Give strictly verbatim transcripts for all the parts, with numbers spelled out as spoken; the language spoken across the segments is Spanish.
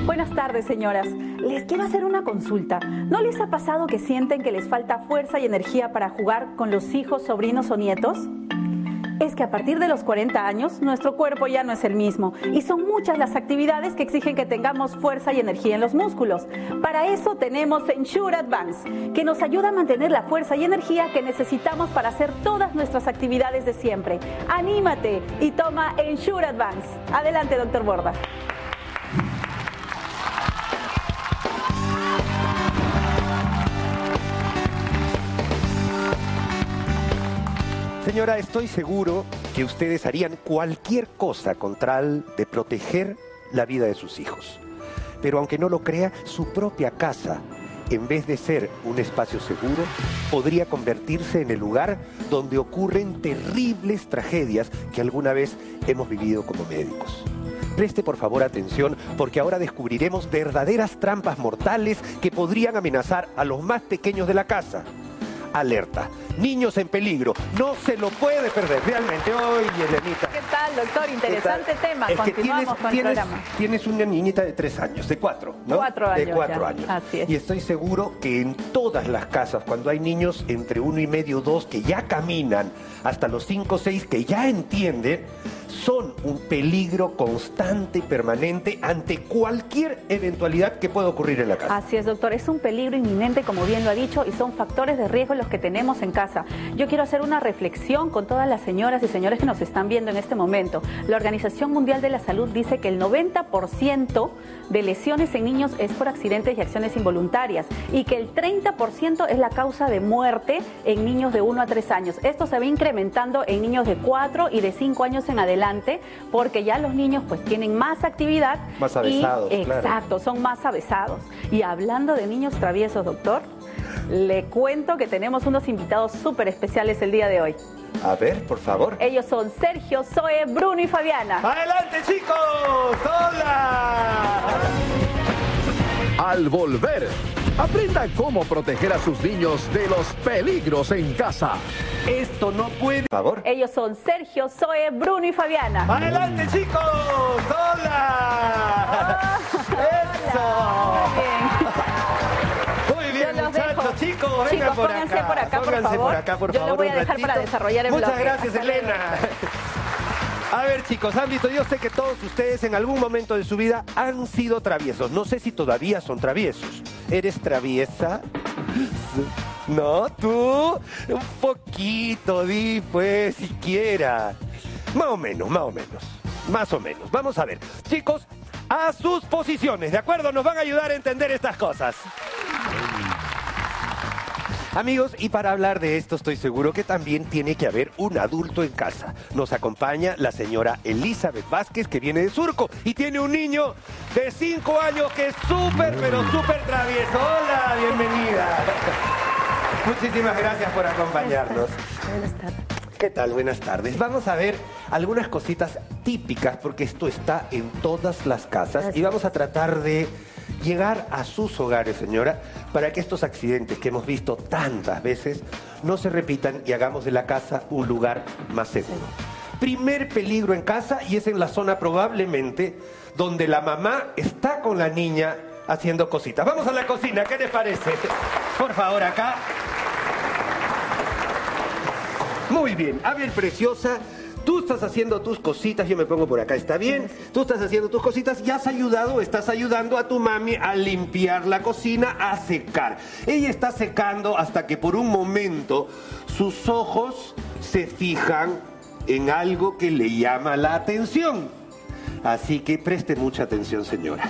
Buenas tardes, señoras. Les quiero hacer una consulta. ¿No les ha pasado que sienten que les falta fuerza y energía para jugar con los hijos, sobrinos o nietos? Es que a partir de los cuarenta años, nuestro cuerpo ya no es el mismo y son muchas las actividades que exigen que tengamos fuerza y energía en los músculos. Para eso tenemos Ensure Advance, que nos ayuda a mantener la fuerza y energía que necesitamos para hacer todas nuestras actividades de siempre. ¡Anímate y toma Ensure Advance! Adelante, doctor Borda. Señora, estoy seguro que ustedes harían cualquier cosa con tal de proteger la vida de sus hijos. Pero aunque no lo crea, su propia casa, en vez de ser un espacio seguro, podría convertirse en el lugar donde ocurren terribles tragedias que alguna vez hemos vivido como médicos. Preste por favor atención, porque ahora descubriremos verdaderas trampas mortales que podrían amenazar a los más pequeños de la casa. Alerta, niños en peligro, no se lo puede perder, realmente. Oye, Elenita. ¿Qué tal, doctor? Interesante tema. Es que Continuamos tienes, con tienes, el programa. Tienes una niñita de tres años, de cuatro, ¿no? Cuatro años De cuatro ya. años. Así es. Y estoy seguro que en todas las casas, cuando hay niños entre uno y medio, dos, que ya caminan, hasta los cinco o seis, que ya entienden, son un peligro constante y permanente ante cualquier eventualidad que pueda ocurrir en la casa. Así es, doctor. Es un peligro inminente, como bien lo ha dicho, y son factores de riesgo los que tenemos en casa. Yo quiero hacer una reflexión con todas las señoras y señores que nos están viendo en este momento. La Organización Mundial de la Salud dice que el noventa por ciento de lesiones en niños es por accidentes y acciones involuntarias y que el treinta por ciento es la causa de muerte en niños de uno a tres años. Esto se va incrementando en niños de cuatro y de cinco años en adelante, porque ya los niños pues tienen más actividad. Más avesados, y, claro. Exacto, son más avesados. Y hablando de niños traviesos, doctor, le cuento que tenemos unos invitados súper especiales el día de hoy. A ver, por favor. Ellos son Sergio, Zoe, Bruno y Fabiana. ¡Adelante, chicos! ¡Hola! Al volver, aprenda cómo proteger a sus niños de los peligros en casa. Esto no puede... Por favor. Ellos son Sergio, Zoe, Bruno y Fabiana. ¡Adelante, chicos! ¡Hola! ¡Eso! Muy bien, Yo los muchachos, dejo. chicos, vengan Chicos, por pónganse acá. por acá, por Pónganse favor. por acá, por Yo lo favor, voy a un dejar para ratito. desarrollar el Muchas bloque. gracias, Hasta luego. Elena. A ver, chicos, han visto, yo sé que todos ustedes en algún momento de su vida han sido traviesos. No sé si todavía son traviesos. ¿Eres traviesa? No, tú. Un poquito, di, pues, siquiera. Más o menos, más o menos. Más o menos. Vamos a ver. Chicos, a sus posiciones, ¿de acuerdo? Nos van a ayudar a entender estas cosas. Amigos, y para hablar de esto estoy seguro que también tiene que haber un adulto en casa. Nos acompaña la señora Elizabeth Vázquez, que viene de Surco y tiene un niño de cinco años que es súper, pero súper travieso. Hola, bienvenida. Muchísimas gracias por acompañarnos. Buenas tardes. ¿Qué tal? Buenas tardes. Vamos a ver algunas cositas típicas, porque esto está en todas las casas y vamos a tratar de llegar a sus hogares, señora, para que estos accidentes que hemos visto tantas veces no se repitan y hagamos de la casa un lugar más seguro. Primer peligro en casa, y es en la zona probablemente donde la mamá está con la niña haciendo cositas. Vamos a la cocina, ¿qué les parece? Por favor, acá. Muy bien, a ver, preciosa, tú estás haciendo tus cositas, yo me pongo por acá, ¿está bien? Tú estás haciendo tus cositas y has ayudado, estás ayudando a tu mami a limpiar la cocina, a secar. Ella está secando hasta que por un momento sus ojos se fijan en algo que le llama la atención. Así que preste mucha atención, señora.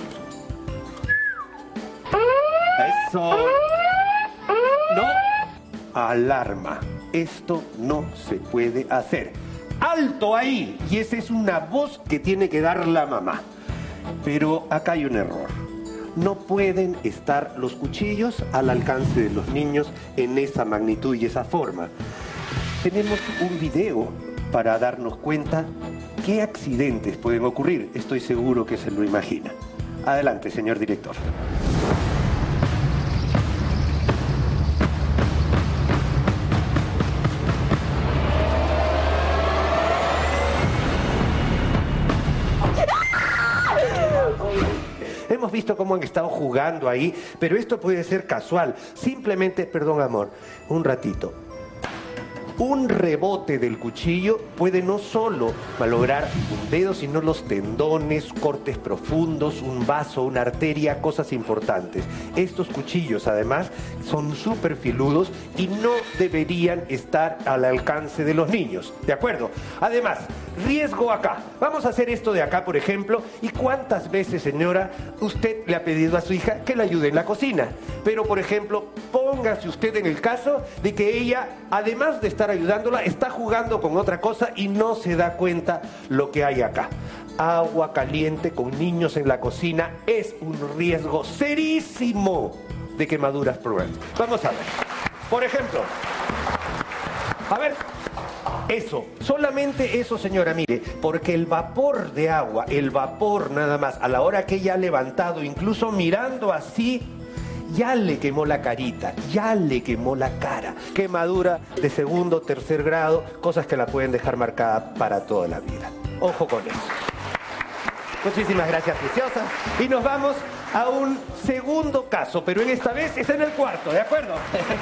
Eso. No. Alarma. Esto no se puede hacer. ¡Alto ahí! Y esa es una voz que tiene que dar la mamá. Pero acá hay un error. No pueden estar los cuchillos al alcance de los niños en esa magnitud y esa forma. Tenemos un video para darnos cuenta qué accidentes pueden ocurrir. Estoy seguro que se lo imagina. Adelante, señor director. Hemos visto cómo han estado jugando ahí, pero esto puede ser casual. Simplemente, perdón amor, un ratito. Un rebote del cuchillo puede no solo malograr un dedo, sino los tendones, cortes profundos, un vaso, una arteria, cosas importantes. Estos cuchillos, además, son súper filudos y no deberían estar al alcance de los niños, ¿de acuerdo? Además, riesgo acá. Vamos a hacer esto de acá, por ejemplo. ¿Y cuántas veces, señora, usted le ha pedido a su hija que le ayude en la cocina? Pero, por ejemplo, póngase usted en el caso de que ella, además de estar ayudándola, está jugando con otra cosa y no se da cuenta lo que hay acá. Agua caliente con niños en la cocina es un riesgo serísimo de quemaduras progresivas. Vamos a ver. Por ejemplo, a ver, eso, solamente eso, señora, mire, porque el vapor de agua, el vapor nada más, a la hora que ella ha levantado, incluso mirando así, ya le quemó la carita, ya le quemó la cara. Quemadura de segundo, tercer grado, cosas que la pueden dejar marcada para toda la vida. Ojo con eso. Muchísimas gracias, preciosa. Y nos vamos a un segundo caso, pero en esta vez es en el cuarto, ¿de acuerdo?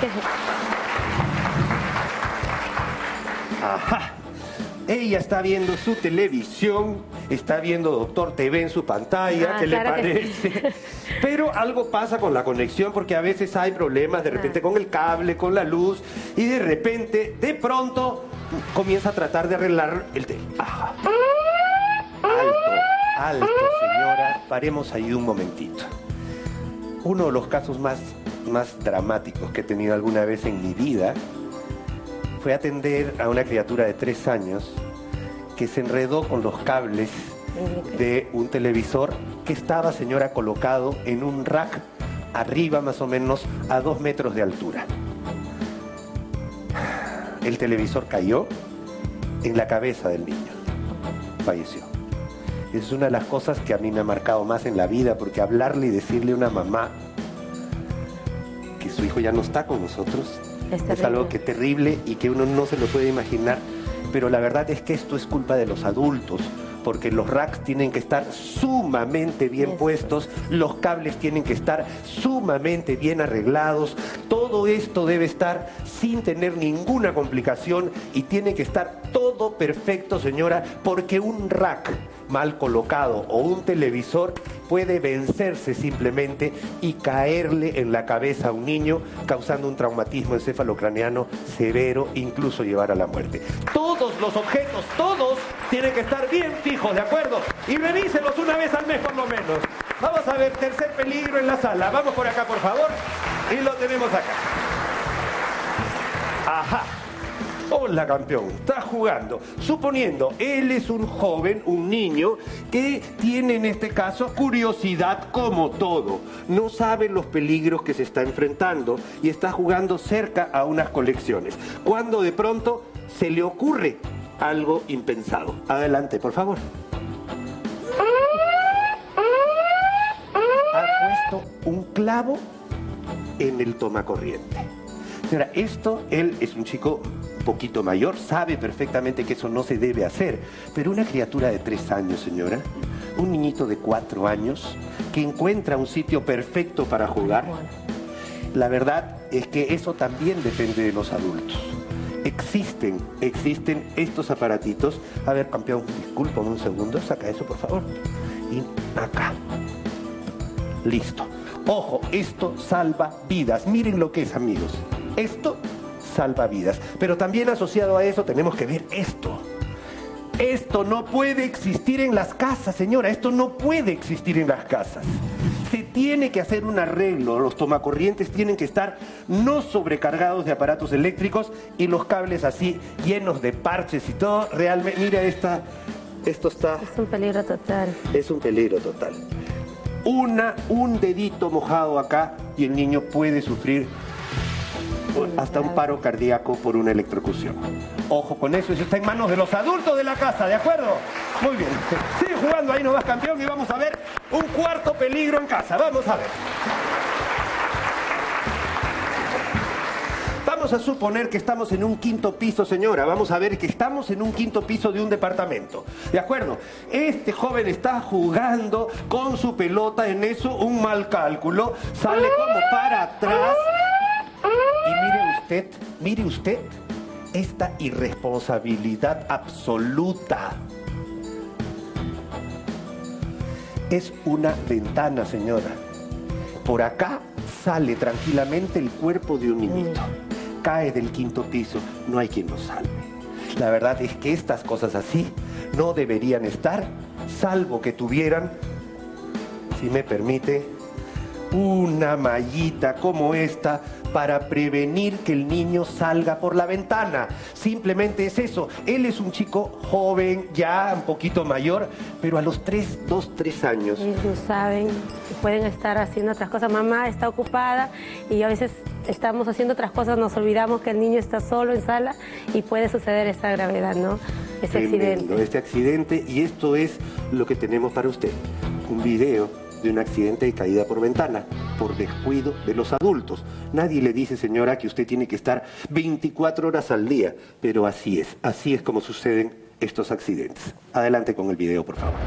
Ajá. Ella está viendo su televisión, está viendo Doctor T V en su pantalla, Ah, ¿qué claro le que parece? sí. Pero algo pasa con la conexión porque a veces hay problemas de repente Ah. con el cable, con la luz, y de repente, de pronto, comienza a tratar de arreglar el tema. Ajá. Alto, alto, señora. Paremos ahí un momentito. Uno de los casos más, más dramáticos que he tenido alguna vez en mi vida fue atender a una criatura de tres años que se enredó con los cables de un televisor que estaba, señora, colocado en un rack arriba más o menos a dos metros de altura. El televisor cayó en la cabeza del niño. Falleció. Esa es una de las cosas que a mí me ha marcado más en la vida, porque hablarle y decirle a una mamá que su hijo ya no está con nosotros Es es algo terrible. que terrible y que uno no se lo puede imaginar. Pero la verdad es que esto es culpa de los adultos, porque los racks tienen que estar sumamente bien Eso. puestos, los cables tienen que estar sumamente bien arreglados, todo esto debe estar sin tener ninguna complicación y tiene que estar todo perfecto, señora, porque un rack mal colocado o un televisor puede vencerse simplemente y caerle en la cabeza a un niño, causando un traumatismo encefalocraneano severo, incluso llevar a la muerte. Todos los objetos, todos, tienen que estar bien fijos, ¿de acuerdo? Y revíselos una vez al mes por lo menos. Vamos a ver, tercer peligro en la sala. Vamos por acá, por favor. Y lo tenemos acá. Ajá. Hola, campeón, está jugando. Suponiendo, él es un joven, un niño, que tiene en este caso curiosidad como todo. No sabe los peligros que se está enfrentando y está jugando cerca a unas colecciones. Cuando de pronto se le ocurre algo impensado. Adelante, por favor. Ha puesto un clavo en el tomacorriente. Señora, esto, él es un chico un poquito mayor, sabe perfectamente que eso no se debe hacer, pero una criatura de tres años, señora, un niñito de cuatro años, que encuentra un sitio perfecto para jugar, la verdad es que eso también depende de los adultos. Existen, existen estos aparatitos. A ver, campeón, discúlpame un segundo, saca eso, por favor. Y acá. Listo. Ojo, esto salva vidas. Miren lo que es, amigos. Esto salva vidas. Pero también asociado a eso tenemos que ver esto. Esto no puede existir en las casas, señora. Esto no puede existir en las casas. Se tiene que hacer un arreglo. Los tomacorrientes tienen que estar no sobrecargados de aparatos eléctricos y los cables así llenos de parches y todo. Realmente, mira esta, esto está... Es un peligro total. Es un peligro total. Una, un dedito mojado acá y el niño puede sufrir hasta un paro cardíaco por una electrocución. Ojo con eso, eso está en manos de los adultos de la casa, ¿de acuerdo? Muy bien. Sigue jugando ahí nomás, campeón, y vamos a ver un cuarto peligro en casa. Vamos a ver. Vamos Vamos a suponer que estamos en un quinto piso, señora. Vamos a ver que estamos en un quinto piso de un departamento. ¿De acuerdo? Este joven está jugando con su pelota. En eso, un mal cálculo. Sale como para atrás. Y mire usted, mire usted, esta irresponsabilidad absoluta. Es una ventana, señora. Por acá sale tranquilamente el cuerpo de un niñito. Cae del quinto piso, no hay quien lo salve. La verdad es que estas cosas así no deberían estar, salvo que tuvieran, si me permite, una mallita como esta para prevenir que el niño salga por la ventana. Simplemente es eso. Él es un chico joven, ya un poquito mayor, pero a los tres, dos, tres años. Ellos no saben, pueden estar haciendo otras cosas. Mamá está ocupada y a veces estamos haciendo otras cosas, nos olvidamos que el niño está solo en sala y puede suceder esa gravedad, ¿no? Ese accidente. Este accidente, y esto es lo que tenemos para usted. Un video de un accidente de caída por ventana, por descuido de los adultos. Nadie le dice, señora, que usted tiene que estar veinticuatro horas al día, pero así es, así es como suceden estos accidentes. Adelante con el video, por favor.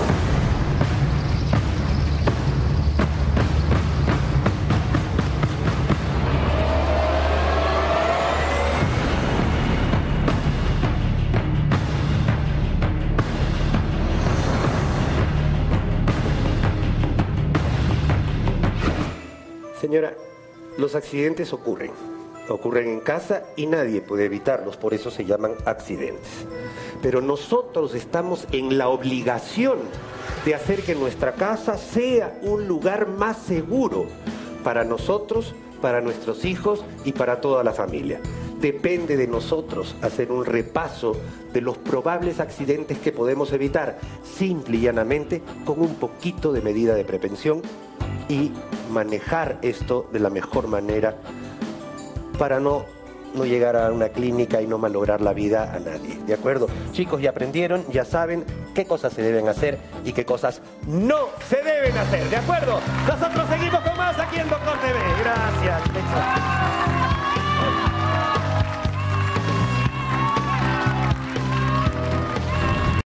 Señora, los accidentes ocurren, ocurren en casa y nadie puede evitarlos, por eso se llaman accidentes. Pero nosotros estamos en la obligación de hacer que nuestra casa sea un lugar más seguro para nosotros, para nuestros hijos y para toda la familia. Depende de nosotros hacer un repaso de los probables accidentes que podemos evitar, simple y llanamente con un poquito de medida de prevención y manejar esto de la mejor manera para no, no llegar a una clínica y no malograr la vida a nadie. ¿De acuerdo? Chicos, ya aprendieron, ya saben qué cosas se deben hacer y qué cosas no se deben hacer. ¿De acuerdo? Nosotros seguimos con más aquí en Doctor T V. Gracias.